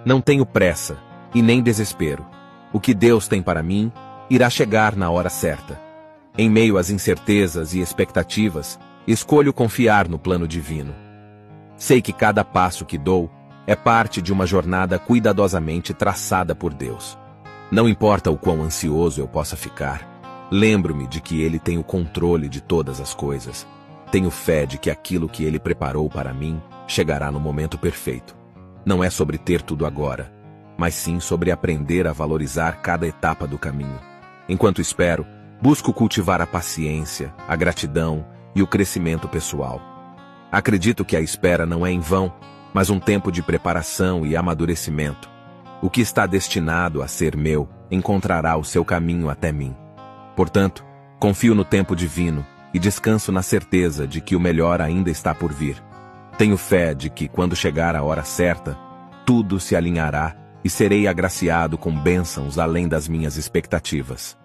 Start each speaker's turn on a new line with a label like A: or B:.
A: Não tenho pressa e nem desespero. O que Deus tem para mim irá chegar na hora certa. Em meio às incertezas e expectativas, escolho confiar no plano divino. Sei que cada passo que dou é parte de uma jornada cuidadosamente traçada por Deus. Não importa o quão ansioso eu possa ficar, lembro-me de que Ele tem o controle de todas as coisas. Tenho fé de que aquilo que Ele preparou para mim chegará no momento perfeito. Não é sobre ter tudo agora, mas sim sobre aprender a valorizar cada etapa do caminho. Enquanto espero, busco cultivar a paciência, a gratidão e o crescimento pessoal. Acredito que a espera não é em vão, mas um tempo de preparação e amadurecimento. O que está destinado a ser meu encontrará o seu caminho até mim. Portanto, confio no tempo divino e descanso na certeza de que o melhor ainda está por vir. Tenho fé de que, quando chegar a hora certa, tudo se alinhará e serei agraciado com bênçãos além das minhas expectativas.